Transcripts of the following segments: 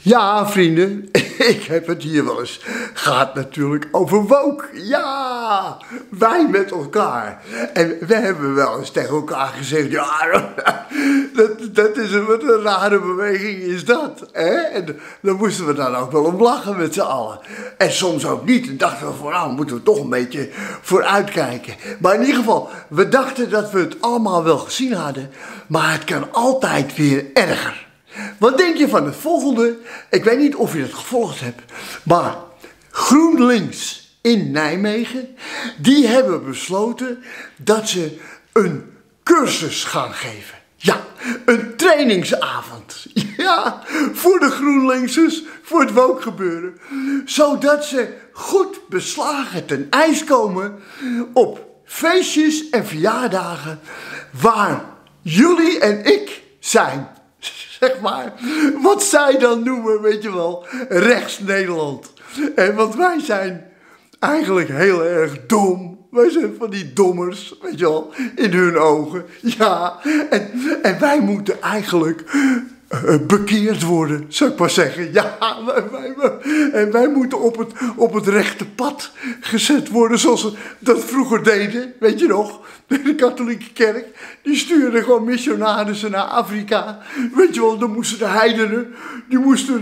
Ja, vrienden, ik heb het hier wel eens gehad natuurlijk over woke. Ja, wij met elkaar. En we hebben wel eens tegen elkaar gezegd, ja, dat is wat een rare beweging is dat. Hè? En dan moesten we dan ook wel om lachen met z'n allen. En soms ook niet. En dachten we van, nou, moeten we toch een beetje vooruitkijken. Maar in ieder geval, we dachten dat we het allemaal wel gezien hadden. Maar het kan altijd weer erger. Wat denk je van het volgende? Ik weet niet of je het gevolgd hebt, maar GroenLinks in Nijmegen, die hebben besloten dat ze een cursus gaan geven. Ja, een trainingsavond. Ja, voor de GroenLinksers, voor het woke gebeuren. Zodat ze goed beslagen ten ijs komen op feestjes en verjaardagen waar jullie en ik zijn. Zeg maar, wat zij dan noemen, weet je wel, rechts Nederland. En want wij zijn eigenlijk heel erg dom. Wij zijn van die dommers, weet je wel, in hun ogen. Ja, en wij moeten eigenlijk bekeerd worden, zou ik maar zeggen. Ja, wij moeten op het rechte pad gezet worden, zoals ze dat vroeger deden, weet je nog? De katholieke kerk, die stuurde gewoon missionarissen naar Afrika. Weet je wel, dan moesten de heidenen, die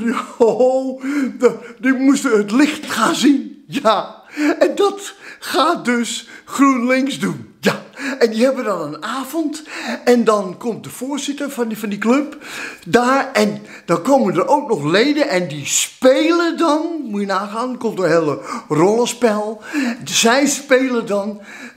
moesten het licht gaan zien. Ja, en dat gaat dus GroenLinks doen. Ja, en die hebben dan een avond en dan komt de voorzitter van die club daar en dan komen er ook nog leden en die spelen dan, moet je nagaan, komt een hele rollenspel. Zij spelen dan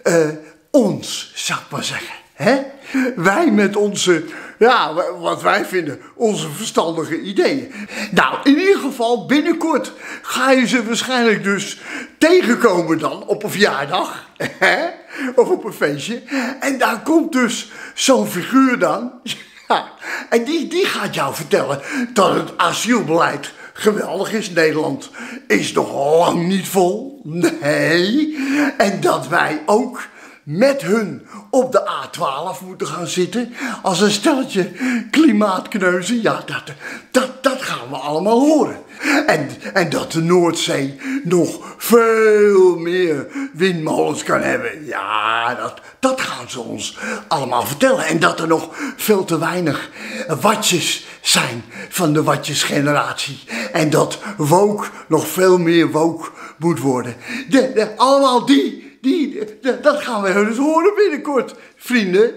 ons, zou ik maar zeggen. Hè? Wij met onze, ja, wat wij vinden, onze verstandige ideeën. Nou, in ieder geval, binnenkort ga je ze waarschijnlijk dus tegenkomen dan op een verjaardag. Hè? Of op een feestje. En daar komt dus zo'n figuur dan. Ja, en die gaat jou vertellen dat het asielbeleid geweldig is. Nederland is nog lang niet vol. Nee. En dat wij ook met hun op de A12 moeten gaan zitten als een stelletje klimaatkneuzen. Ja, dat gaan we allemaal horen. En dat de Noordzee nog veel meer windmolens kan hebben. Ja, dat gaan ze ons allemaal vertellen. En dat er nog veel te weinig watjes zijn van de watjesgeneratie. En dat woke nog veel meer woke moet worden. Allemaal dat gaan we dus horen binnenkort, vrienden.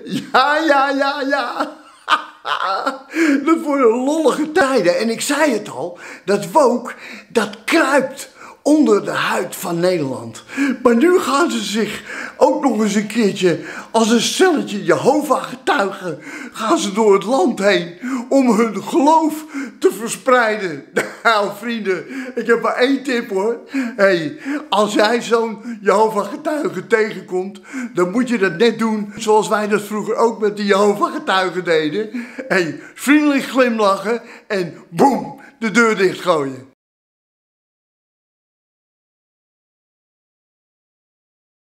Ja. Dat worden lollige tijden. En ik zei het al, dat woke, dat kruipt onder de huid van Nederland. Maar nu gaan ze zich ook nog eens een keertje als een stelletje Jehovah-getuigen gaan ze door het land heen om hun geloof te verspreiden. Nou vrienden, ik heb maar één tip hoor. Hey, als jij zo'n Jehovah-getuige tegenkomt, dan moet je dat net doen zoals wij dat vroeger ook met die Jehovah-getuigen deden. Hey, vriendelijk glimlachen en boem, de deur dichtgooien.